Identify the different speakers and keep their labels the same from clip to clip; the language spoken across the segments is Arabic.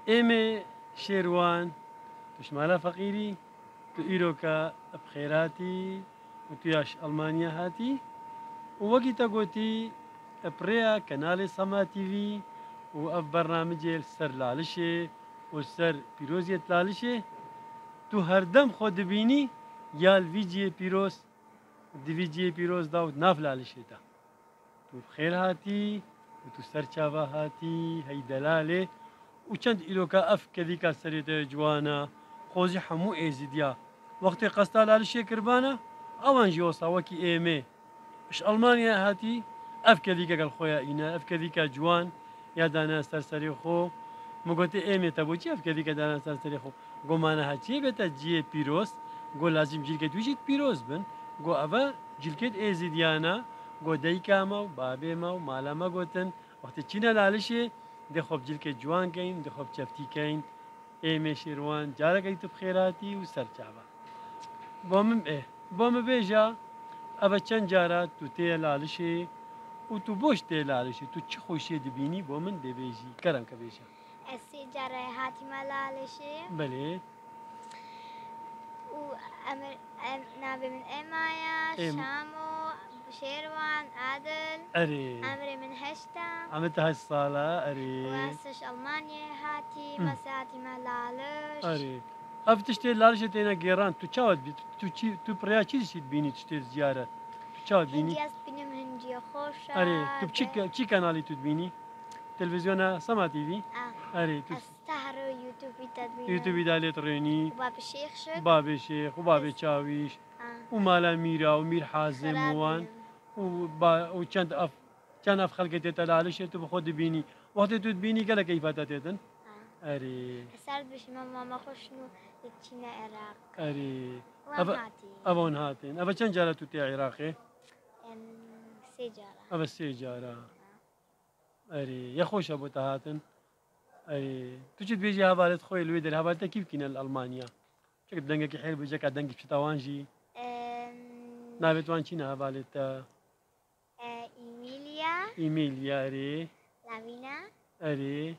Speaker 1: إيمي شيروان تشمالا فقيري تو إيروكا بخيراتي وتياش ألمانيا هاتي ووقتا قوتي بريا كنال سما تي في وأف برنامج السر لالشي والسر بيروزية لالشي تو هردم خود بيني يا الفيجي بيروز ديفيجي بيروز داود ناف لالشي تا تو بخير هاتي وتو سر شافا هاتي هي دلالة وچند إلوكا أف كذيكا سريتا جوانا خوزي حمو إيزيديا وقت قستا لالشي كربانا أوان جوصا وكي إيمي مش ألمانيا هاتي أف كذيكا قال خويا إنا أف كذيكا جوان يا دانا سرسري خو مقولتي إيمي تبوشي أف كذيكا دانا سرسري خو قو مانا هاتي بيتا جي بيروس قو لازم جيلكت ويجيت بيروس بن قو أفا جيلكت إيزيديانا قو دايكاما وبابيما ومالاما قوتن وقت تشينا لالشي دي خوب جيلكت جوان كاين دي خوب شفتي كاين إيمي شيروان جارك أي بخيراتي وسر شعبا بومم إيه بوم بيجا أبا چند جارات تو تي لالشي و تو بوش تي لالشي تو چه خوشي دبيني بومن دي بيجي كرم كبيشا
Speaker 2: السي جارة هاتي ملالشي
Speaker 1: بلي
Speaker 2: وأمر نابي من إمايا شامو شيروان عادل
Speaker 1: أري
Speaker 2: أمري من هشتا
Speaker 1: عملت هاي الصالة أري
Speaker 2: واسش ألمانيا هاتي مساتي ملالش
Speaker 1: أري أف تشتي لالشي تينا جيران تو چاود بي تو بريا چيزي تبيني تشتي زيارة تو چاود بيني
Speaker 2: هندي أسبينم هندي خوشة
Speaker 1: أري تو چي كانالي تو تبيني تلفزيون سما تي في أري تو
Speaker 2: استهرو يوتيوب تدبينم
Speaker 1: يوتيوب دالت ريني
Speaker 2: وباب الشيخ شد
Speaker 1: بابي الشيخ وبابي تشاويش ومالا ميرا ومير حازم وان وچند اف چند اف خلقت تلالش تو بخود بيني وقت تو تبيني قال كيف تتن اري
Speaker 2: سال بش ماما خوشنو يتشينا عراق
Speaker 1: اري
Speaker 2: وهاتي
Speaker 1: ابون هاتين ابا چند جاره تو تي عراقي
Speaker 2: سيجارة
Speaker 1: ابا سيجاره اري يا خوش ابو تهاتن اري تجد بيجي هبالت خوي الويدر هبالت كيف كنا الالمانيا شكل دنگك حيل بيجك دنگك شتاوانجي نابت وان چينا هبالت إيميليا أري
Speaker 2: لافينا
Speaker 1: أري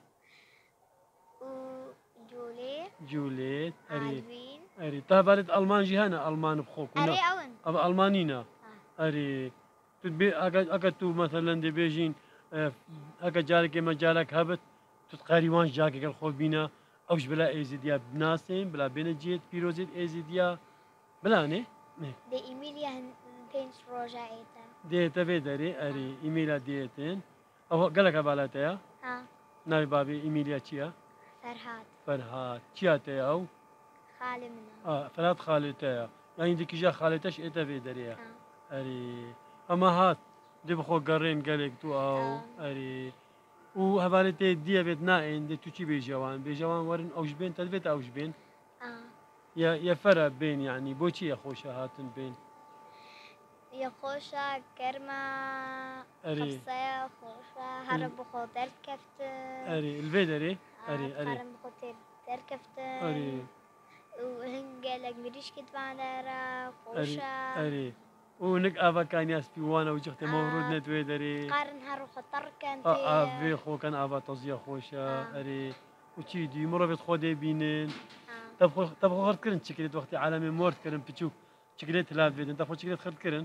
Speaker 1: جوليت أري
Speaker 2: ألفين
Speaker 1: أري تابالت ألمان جهنا ألمان بخوك
Speaker 2: أري أون
Speaker 1: أبا ألمانينا أري تبي أكا تو مثلا دي بيجين أكا جارك ما جارك هبت تتقاري وان جاكك الخوبينا أوش بلا إيزيديا بناسين بلا بينجيت بيروزيت إيزيديا بلا نه
Speaker 2: دي إيميليا بينش روجا إيتا
Speaker 1: ديتا فيدري أري إيميلا ديتين أو قالك بالاتيا ناوي بابي إيميليا تشيا فرهاد تشيا تيا أو
Speaker 2: خالي منا
Speaker 1: فرهاد خالتيا يعني ديك جا خالتش إيتا فيدريا أري أما هات دي بخو قرين قالك تو أو أري وهبالتي دي بيت نائن دي توشي بيجوان ورن أوش بين تدبيت أوش بين يا فرق بين يعني بوشي يا خوشة هاتن بين
Speaker 2: يا خوشة كرمة خبصة خوشة هرب بخاطر كفتن
Speaker 1: أري الفيدري أري
Speaker 2: هرب بخاطر كفتن
Speaker 1: أري
Speaker 2: وهنجلك مريش كتبانا خوشة
Speaker 1: أري ونك أبا كان ياسبي وانا وجهت مورود نتوي دري
Speaker 2: قارن هرو خطر كانت
Speaker 1: في خو كان أبا تزيا خوشة أري وشي دي مرة خودي بينن طب خو خرط كرن شكلت وقت عالمي مورد كرن بتشوف شكلت لا فيدن طب خو شكلت خرط كرن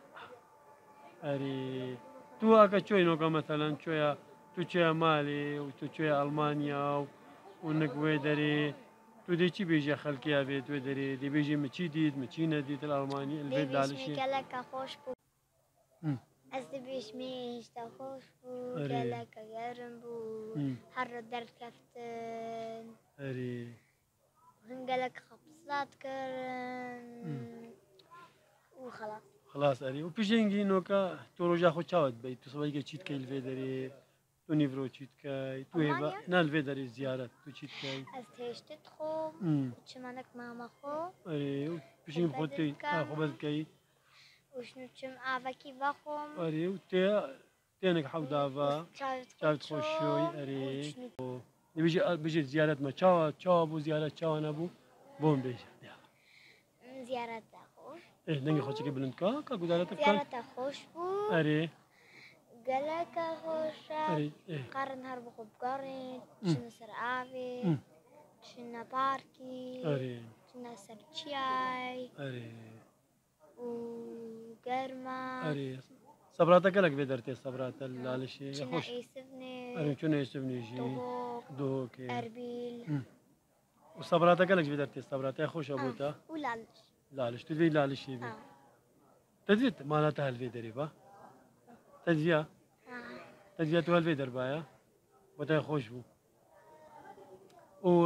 Speaker 1: أري تو أكا شوي نوكا مثلا شوية تو شوية مالي وتو شوية ألمانيا ونك ويدري تو دي چی بيجي خلقي أبيت ويدري دي بيجي مچي ديد مچي نديد الألماني البيت دالشي
Speaker 2: دي بيش ميكالك خوش بو از دي بيش ميش خوش بو كالك غيرن بو هر در كفتن
Speaker 1: أري
Speaker 2: وهنقلك خبصات كرن وخلاص
Speaker 1: خلاص أري وبيجينجي نوكا تو رجع خو تشاود بيت تو سويجي چيت كيل فيدري تو نيفرو چيت كاي تو هيبا نال فيدري زيارة تو چيت كاي
Speaker 2: از تهشت تخو وچمانك ماما خو
Speaker 1: أري بيجين خودتي خو بس كاي
Speaker 2: وشنو چم آوكي بخوم
Speaker 1: أري وتي تينك حودا با شاوت خوشوي أري بيجي زيارة ما تشاو أبو زيارة تشاو أنا أبو بوم بيجي
Speaker 2: زيارة خوش
Speaker 1: إيه نجي خوشك بلند كا قدرت
Speaker 2: زيارة خوش بو
Speaker 1: أري
Speaker 2: قالك خوشة
Speaker 1: أري إيه
Speaker 2: قارن هرب قبقارن شنا سرعافي شنا باركي
Speaker 1: أري
Speaker 2: شنا سرچياي
Speaker 1: أري
Speaker 2: وقرما
Speaker 1: أري صبراتك لك بدرتي صبرات اللالشي
Speaker 2: شنا
Speaker 1: خوش
Speaker 2: ايسفني
Speaker 1: أري شنو يسمني شي
Speaker 2: دوغوك
Speaker 1: دوك
Speaker 2: اربيل
Speaker 1: وصبراتك لك بدرتي صبرات خوش أبوتا
Speaker 2: ولالش
Speaker 1: لالش تدري لالش بي تدري مالتها الفيدري با تدري تدري تو الفيدر بايا وتا خوش بو و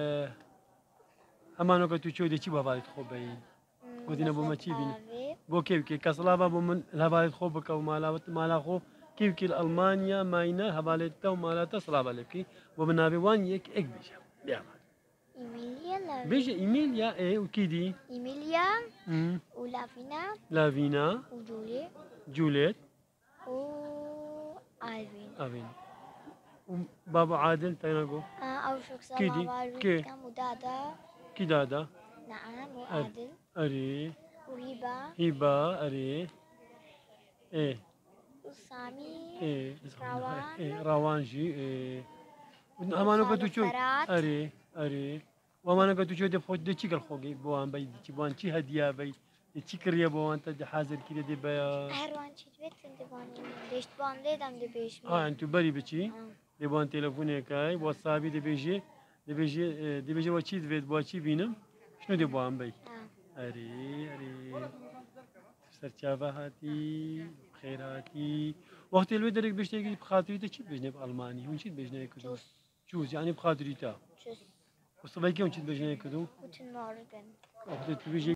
Speaker 1: همانو که تو چو دی چی باید خوب بی گفتین بو ما چی بین بو كيف كي كسلابا بو من الهبالت خوب بك ومالا خو كيف كي ألمانيا ماينا هبالت ومالا سلابا لكي وبنابي وان يك إك بيجا بيعمل
Speaker 2: إيميليا لا
Speaker 1: بيجا إيميليا إيه وكيدي
Speaker 2: إيميليا ولافينا
Speaker 1: لافينا
Speaker 2: وجولي
Speaker 1: جوليت
Speaker 2: وآلفين
Speaker 1: أفين وبابا عادل تيناقو
Speaker 2: أو شخص
Speaker 1: كيدي
Speaker 2: الله
Speaker 1: كي
Speaker 2: كم ودادا
Speaker 1: كيدادا
Speaker 2: نعم وعادل
Speaker 1: أري
Speaker 2: وهبة
Speaker 1: هبة أري إيه
Speaker 2: وسامي
Speaker 1: إيه
Speaker 2: روان
Speaker 1: إيه روانجي إيه همانو که تو چو أري أري ومانو که تو چو دفعت ده چی کل خوگی بوان بی چی بوان چی هدیه بی چی کریه بوان تا ده حاضر کیه ده بیا
Speaker 2: هروان چی دوید تنده بانی دشت بان لیدم ده بیش
Speaker 1: انتو بری بچی ده بوان تلفونه کای واتسابی ده بیجی و چی دوید با چی بینم شنو ده بوان بی أري سرچافه هاتی خیر هاتی وقتی الوی درک بشتگی بخاطری تا چی بجنه بألمانی هون چی بجنه کدوم جوز يعني بخاطري تا
Speaker 2: جوز
Speaker 1: وصبايكي هون چی بجنه کدوم
Speaker 2: Guten Morgen.
Speaker 1: وقتی تو بيجي